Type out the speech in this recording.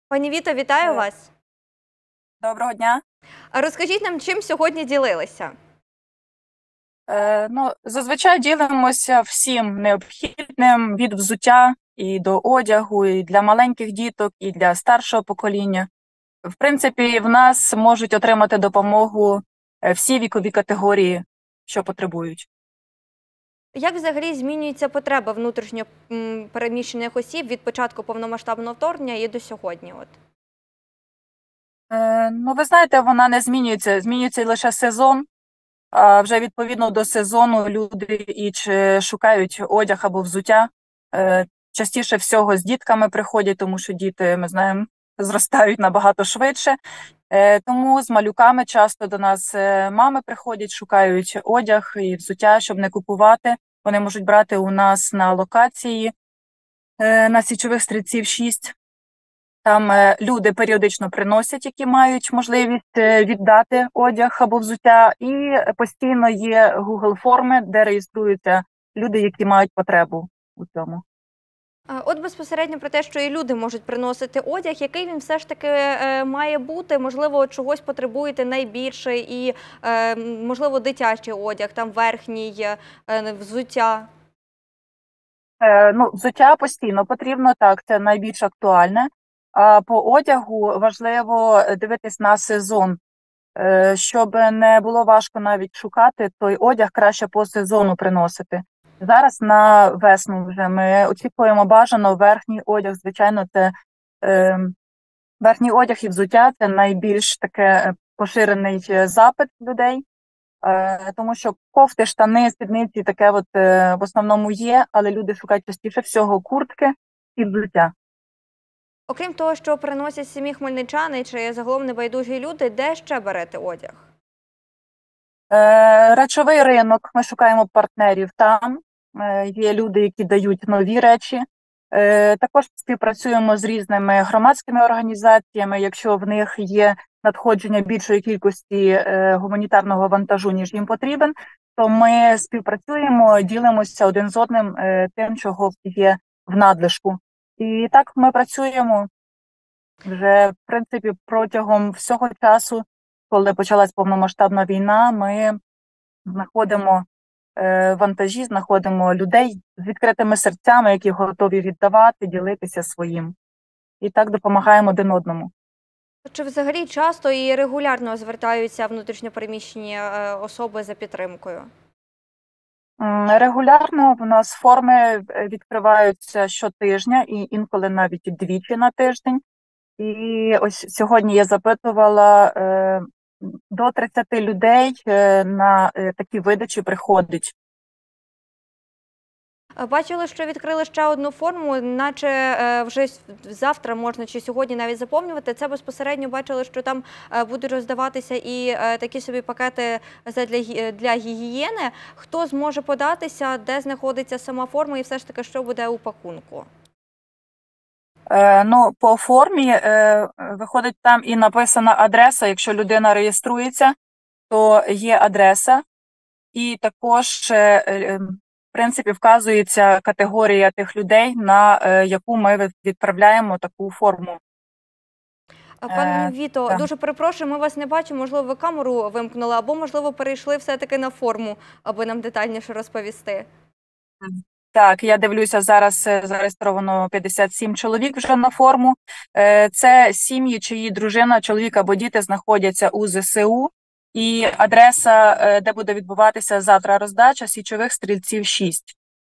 Пані Віто, вітаю Е, вас. Доброго дня. А розкажіть нам, чим сьогодні ділилися? Зазвичай ділимося всім необхідним від взуття і до одягу, і для маленьких діток, і для старшого покоління. В принципі, в нас можуть отримати допомогу всі вікові категорії, що потребують. Як взагалі змінюється потреба внутрішньо переміщених осіб від початку повномасштабного вторгнення і до сьогодні? Ви знаєте, вона не змінюється. Змінюється лише сезон. А вже відповідно до сезону люди шукають одяг або взуття. Частіше всього з дітками приходять, тому що діти, ми знаємо, зростають набагато швидше. Тому з малюками часто до нас мами приходять, шукають одяг і взуття, щоб не купувати. Вони можуть брати у нас на локації на Січових Стрільців 6. Там люди періодично приносять, які мають можливість віддати одяг або взуття, і постійно є Google-форми, де реєструються люди, які мають потребу у цьому. От безпосередньо про те, що і люди можуть приносити одяг, який він все ж таки має бути, можливо, чогось потребуєте найбільше і, можливо, дитячий одяг, там верхній, взуття. Взуття постійно потрібно, так, це найбільш актуальне. А по одягу важливо дивитись на сезон, щоб не було важко навіть шукати, той одяг краще по сезону приносити. Зараз на весну вже ми очікуємо бажано верхній одяг. Звичайно, це верхній одяг і взуття – це найбільш таке поширений запит людей, тому що кофти, штани, спідниці таке в основному є, але люди шукають частіше всього куртки і взуття. Окрім того, що приносять самі хмельничани чи загалом небайдужі люди, де ще берете одяг? Речовий ринок. Ми шукаємо партнерів там. Є люди, які дають нові речі. Також співпрацюємо з різними громадськими організаціями. Якщо в них є надходження більшої кількості гуманітарного вантажу, ніж їм потрібен, то ми співпрацюємо, ділимося один з одним тим, чого є в надлишку. І так ми працюємо вже, в принципі, протягом всього часу, коли почалась повномасштабна війна, ми знаходимо вантажі, знаходимо людей з відкритими серцями, які готові віддавати, ділитися своїм. І так допомагаємо один одному. Чи взагалі часто і регулярно звертаються внутрішньопереміщені особи за підтримкою? Регулярно в нас форми відкриваються щотижня і інколи навіть двічі на тиждень. І ось сьогодні я запитувала, до 30 людей на такі видачі приходить. Бачили, що відкрили ще одну форму, наче вже завтра можна чи сьогодні навіть заповнювати. Це безпосередньо бачили, що там будуть роздаватися і такі собі пакети для гігієни. Хто зможе податися, де знаходиться сама форма і все ж таки, що буде у пакунку? По формі виходить там і написана адреса. Якщо людина реєструється, то є адреса. І також, в принципі, вказується категорія тих людей, на яку ми відправляємо таку форму. Пані Віто, дуже перепрошую, ми вас не бачимо, можливо, ви камеру вимкнули, або, можливо, перейшли все-таки на форму, аби нам детальніше розповісти. Так, я дивлюся, зараз зареєстровано 57 чоловік вже на форму. Це сім'ї, чиї дружина, чоловік або діти знаходяться у ЗСУ. І адреса, де буде відбуватися завтра роздача, Січових Стрільців 6.